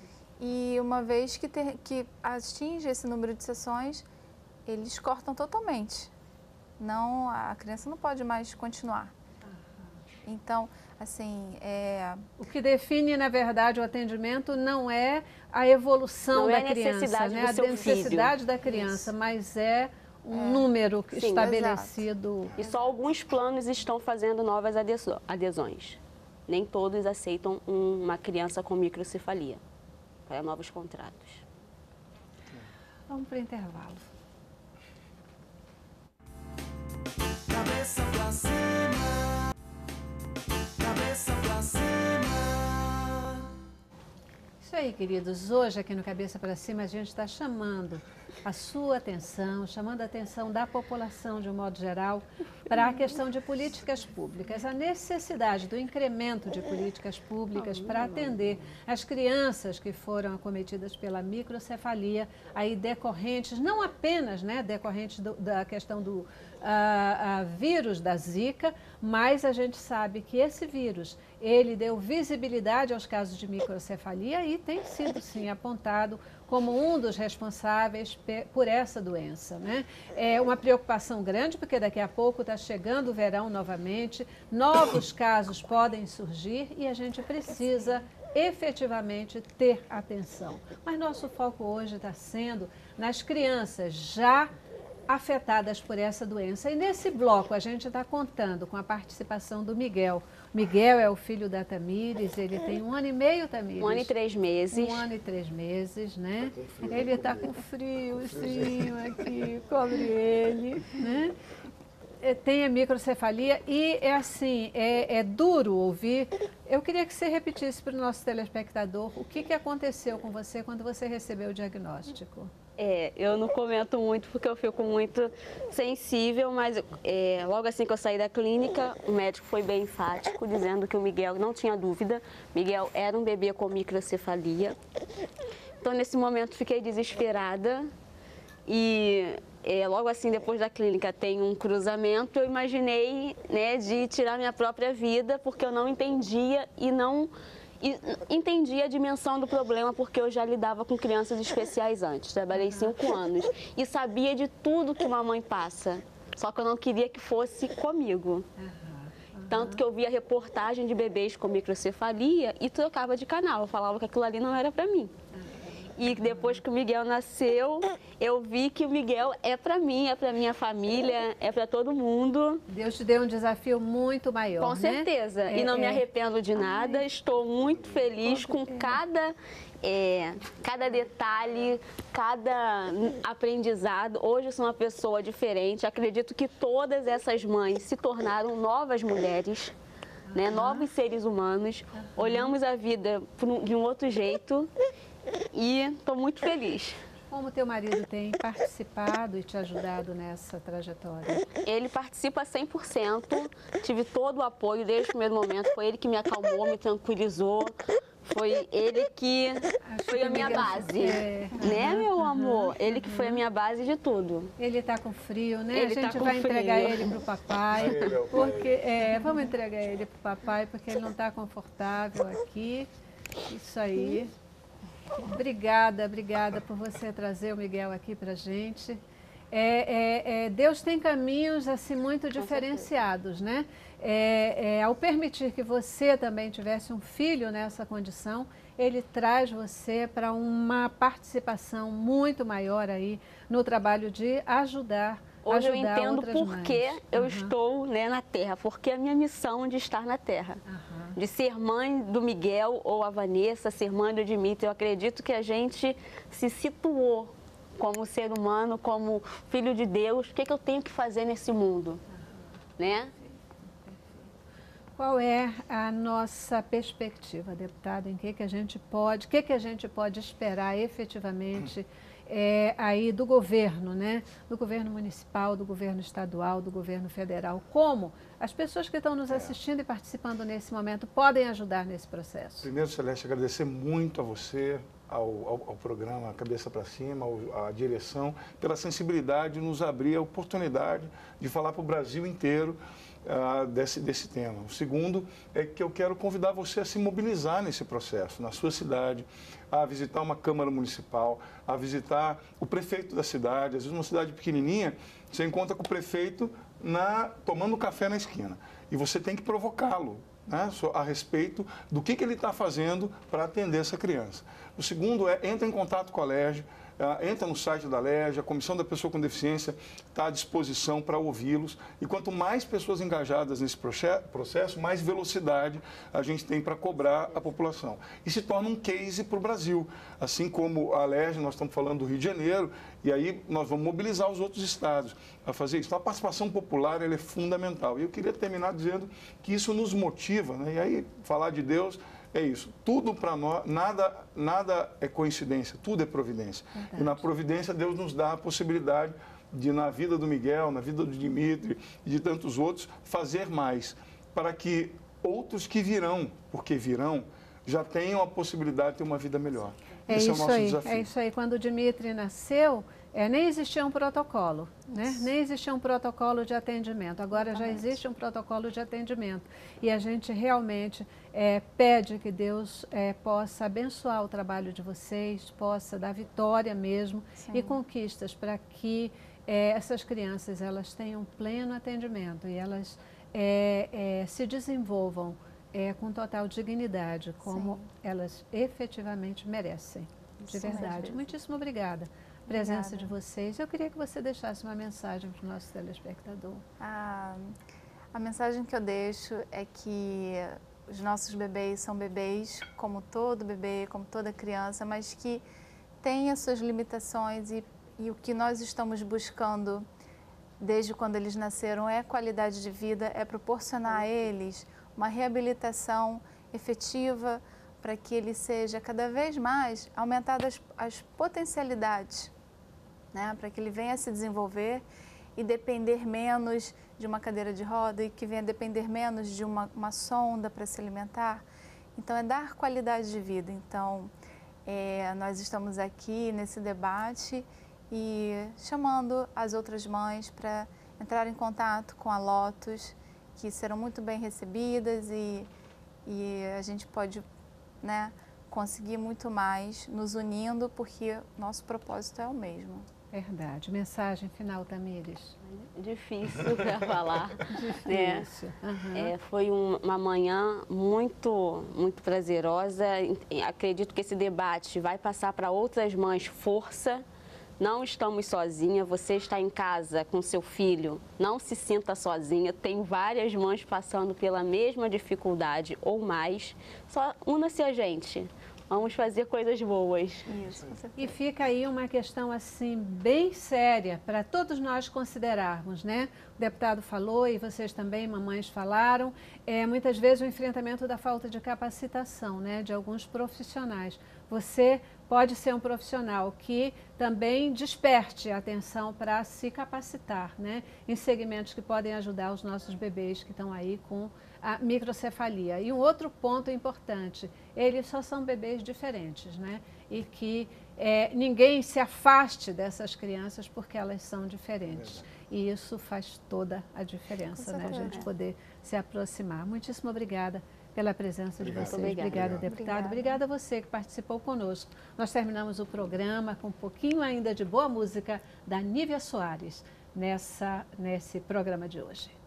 e uma vez que, ter, que atinge esse número de sessões, eles cortam totalmente. Não, a criança não pode mais continuar. Então, assim, é... O que define, na verdade, o atendimento não é a evolução Não da é a criança, necessidade né? do A seu necessidade filho. da criança, Isso. mas é um É. número Sim, estabelecido. E só alguns planos estão fazendo novas adeso- adesões. Nem todos aceitam um- uma criança com microcefalia para novos contratos. Vamos para o intervalo. Cabeça pra cima, cabeça pra cima. Isso aí, queridos. Hoje, aqui no Cabeça para Cima, a gente está chamando a sua atenção, chamando a atenção da população, de um modo geral, para a questão de políticas públicas, a necessidade do incremento de políticas públicas para atender as crianças que foram acometidas pela microcefalia, aí decorrentes, não apenas, né, decorrentes do, da questão do a, a vírus da Zika, mas a gente sabe que esse vírus, ele deu visibilidade aos casos de microcefalia e tem sido, sim, apontado como um dos responsáveis por essa doença, né? É uma preocupação grande, porque daqui a pouco está chegando o verão novamente, novos casos podem surgir e a gente precisa efetivamente ter atenção. Mas nosso foco hoje está sendo nas crianças já afetadas por essa doença. E nesse bloco a gente está contando com a participação do Miguel. Miguel é o filho da Tamires, ele tem um ano e meio, Tamires. Um ano e três meses. Um ano e três meses, né? Ele está com friozinho aqui, cobre ele, né? É, tem a microcefalia e é assim, é, é duro ouvir. Eu queria que você repetisse para o nosso telespectador o que, que aconteceu com você quando você recebeu o diagnóstico. É, eu não comento muito porque eu fico muito sensível, mas é, logo assim que eu saí da clínica, o médico foi bem enfático, dizendo que o Miguel, não tinha dúvida, Miguel era um bebê com microcefalia. Então, nesse momento, fiquei desesperada e é, logo assim, depois da clínica, tem um cruzamento, eu imaginei, né, de tirar minha própria vida, porque eu não entendia e não... E entendi a dimensão do problema porque eu já lidava com crianças especiais antes. Trabalhei cinco anos e sabia de tudo que uma mãe passa. Só que eu não queria que fosse comigo. Tanto que eu via reportagem de bebês com microcefalia e trocava de canal. Eu falava que aquilo ali não era para mim. E depois que o Miguel nasceu, eu vi que o Miguel é para mim, é para minha família, é para todo mundo. Deus te deu um desafio muito maior, Com né? certeza. É, e não me é. arrependo de nada. Ai. Estou muito feliz com É. cada, é, cada detalhe, cada aprendizado. Hoje eu sou uma pessoa diferente. Acredito que todas essas mães se tornaram novas mulheres. Né, novos seres humanos, olhamos a vida por um- de um outro jeito e estou muito feliz. Como teu marido tem participado e te ajudado nessa trajetória? Ele participa cem por cento, tive todo o apoio desde o primeiro momento, foi ele que me acalmou, me tranquilizou, foi ele que Acho foi que a minha Miguel- base, é, né, aham, meu aham, amor? Ele que foi a minha base de tudo. Ele está com frio, né? Ele a gente tá com vai entregar frio. ele para o papai. Aí, meu pai. Porque, é, vamos entregar ele para o papai, porque ele não está confortável aqui. Isso aí. Obrigada, obrigada por você trazer o Miguel aqui para a gente. É, é, é, Deus tem caminhos assim muito diferenciados, né? É, é, ao permitir que você também tivesse um filho nessa condição, ele traz você para uma participação muito maior aí no trabalho de ajudar, Hoje eu ajudar entendo outras por mães. que eu Uhum. estou, né, na Terra, porque é a minha missão de estar na Terra. Aham. De ser mãe do Miguel ou a Vanessa, ser mãe do Dimitri. Eu acredito que a gente se situou como ser humano, como filho de Deus. O que, que eu tenho que fazer nesse mundo? Né? Qual é a nossa perspectiva, deputado? Em que, que a gente pode, o que, que a gente pode esperar efetivamente é, aí do governo, né? Do governo municipal, do governo estadual, do governo federal? Como as pessoas que estão nos assistindo e participando nesse momento podem ajudar nesse processo? Primeiro, Celeste, agradecer muito a você, ao, ao, ao programa Cabeça para Cima, ao, à direção, pela sensibilidade de nos abrir a oportunidade de falar para o Brasil inteiro uh, desse, desse tema. O segundo é que eu quero convidar você a se mobilizar nesse processo, na sua cidade, a visitar uma Câmara Municipal, a visitar o prefeito da cidade. Às vezes, uma cidade pequenininha, você encontra com o prefeito na, tomando café na esquina e você tem que provocá-lo, né, a respeito do que, que ele está fazendo para atender essa criança. O segundo é, entra em contato com a Alerj, uh, entra no site da Alerj, a Comissão da Pessoa com Deficiência está à disposição para ouvi-los. E quanto mais pessoas engajadas nesse processo, mais velocidade a gente tem para cobrar a população. E se torna um case para o Brasil. Assim como a Alerj, nós estamos falando do Rio de Janeiro, e aí nós vamos mobilizar os outros estados a fazer isso. Então, a participação popular ela é fundamental. E eu queria terminar dizendo que isso nos motiva, né? E aí, falar de Deus é isso. Tudo para nós, nada, nada é coincidência, tudo é providência. Verdade. E na providência, Deus nos dá a possibilidade de, na vida do Miguel, na vida do Dimitri e de tantos outros, fazer mais, para que outros que virão, porque virão, já tenham a possibilidade de ter uma vida melhor. É Esse isso é o nosso aí, desafio. é isso aí. Quando o Dimitri nasceu, é, nem existia um protocolo, né? Nem existia um protocolo de atendimento. Agora Exatamente. já existe um protocolo de atendimento. E a gente realmente é, pede que Deus é, possa abençoar o trabalho de vocês, possa dar vitória mesmo Sim. e conquistas para que é, essas crianças elas tenham pleno atendimento e elas é, é, se desenvolvam é, com total dignidade, como Sim. elas efetivamente merecem. De Isso verdade. mesmo. Muitíssimo obrigada. A presença Obrigada. de vocês. Eu queria que você deixasse uma mensagem para o nosso telespectador. A, a mensagem que eu deixo é que os nossos bebês são bebês, como todo bebê, como toda criança, mas que têm as suas limitações e, e o que nós estamos buscando desde quando eles nasceram é qualidade de vida, é proporcionar a eles uma reabilitação efetiva para que ele seja cada vez mais aumentadas as potencialidades, né? Para que ele venha a se desenvolver e depender menos de uma cadeira de roda e que venha depender menos de uma, uma sonda para se alimentar. Então, é dar qualidade de vida. Então, é, nós estamos aqui nesse debate e chamando as outras mães para entrar em contato com a Lotus, que serão muito bem recebidas e, e a gente pode, né, conseguir muito mais nos unindo, porque nosso propósito é o mesmo. Verdade. Mensagem final, Tamires. Difícil para falar. Difícil. Né? Uhum. É, foi um, uma manhã muito, muito prazerosa. Acredito que esse debate vai passar para outras mães força. Não estamos sozinhas. Você está em casa com seu filho, não se sinta sozinha. Tem várias mães passando pela mesma dificuldade ou mais. Só una-se a gente. Vamos fazer coisas boas. Isso. E fica aí uma questão assim bem séria para todos nós considerarmos, né? O deputado falou e vocês também, mamães, falaram, é, muitas vezes o enfrentamento da falta de capacitação, né, de alguns profissionais. Você pode ser um profissional que também desperte a atenção para se capacitar, né, em segmentos que podem ajudar os nossos bebês que estão aí com a microcefalia. E um outro ponto importante, eles só são bebês diferentes, né? E que é, ninguém se afaste dessas crianças porque elas são diferentes. E isso faz toda a diferença, né? A gente poder se aproximar. Muitíssimo obrigada pela presença Obrigado. de vocês. Obrigada. Obrigada, deputado. Obrigada. Obrigada a você que participou conosco. Nós terminamos o programa com um pouquinho ainda de boa música da Nívia Soares nessa, nesse programa de hoje.